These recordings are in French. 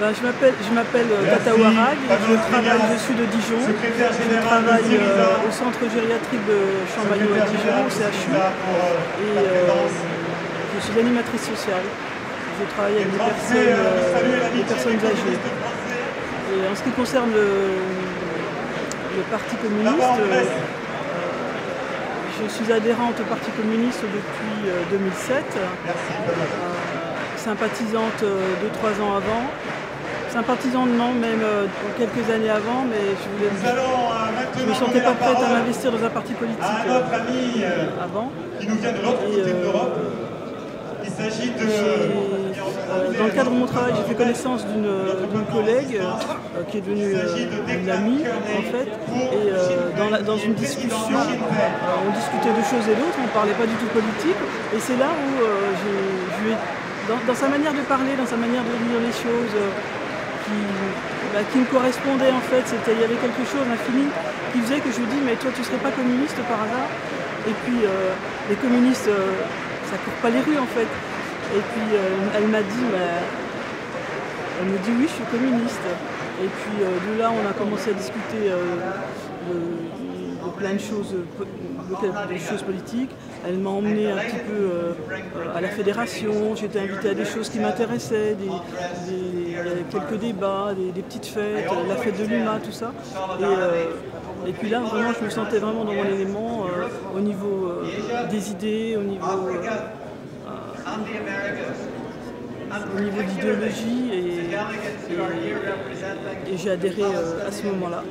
Je m'appelle Tata Ouarag, je suis de Dijon, je travaille au centre gériatrique de Champmayot à Dijon, au CHU, et je suis animatrice sociale. Je travaille avec des personnes âgées. Et en ce qui concerne le Parti communiste, je suis adhérente au Parti communiste depuis 2007, sympathisante 2-3 ans avant. Sympathisante non, même quelques années avant, mais je ne me sentais pas prête à m'investir dans un parti politique avant. Dans le cadre de mon travail, j'ai fait connaissance d'une collègue qui est devenue une amie en fait, et dans une discussion, on discutait de choses et d'autres, on ne parlait pas du tout politique, et c'est là où dans sa manière de parler, dans sa manière de dire les choses, qui me correspondait en fait, il y avait quelque chose, un feeling qui faisait que je lui dis mais toi tu serais pas communiste par hasard? Et puis les communistes ça court pas les rues en fait. Et puis elle m'a dit, elle me dit oui je suis communiste. Et puis de là on a commencé à discuter de plein de choses, politiques. Elle m'a emmené un petit peu à la fédération, j'ai été invitée à des choses qui m'intéressaient, quelques débats, des petites fêtes, la fête de l'UMA, tout ça. Et puis là vraiment je me sentais vraiment dans mon élément au niveau des idées, au niveau d'idéologie, et j'ai adhéré à ce moment-là.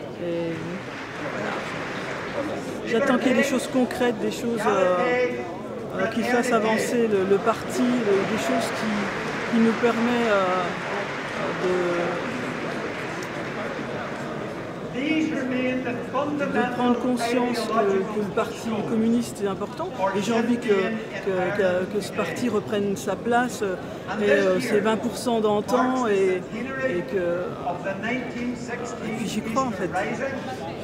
J'attends qu'il y ait des choses concrètes, des choses qui fassent avancer le parti, des choses qui nous permettent de prendre conscience que le parti communiste est important, et j'ai envie que ce parti reprenne sa place, ses 20% d'antan, et puis j'y crois en fait.